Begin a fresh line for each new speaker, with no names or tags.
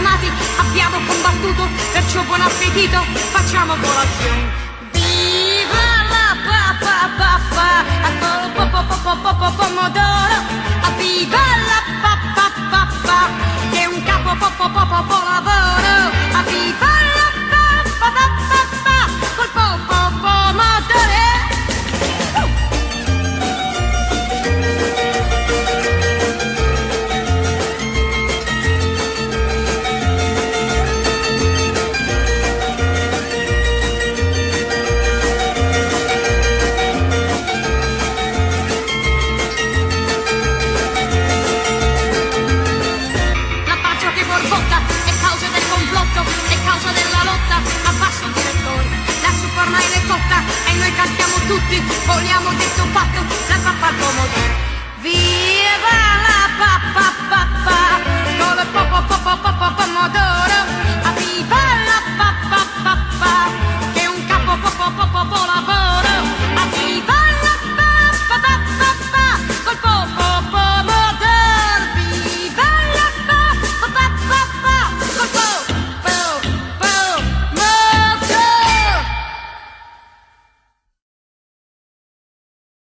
affamati, abbiamo combattuto, perciò buon appetito, facciamo colazione. Viva la pomodoro, viva la che è un capo lavoro, viva la col pomodoro. E noi cantiamo tutti, vogliamo detto fatto, la pappa al pomodoro. Viva la pappa, con il pomodoro, viva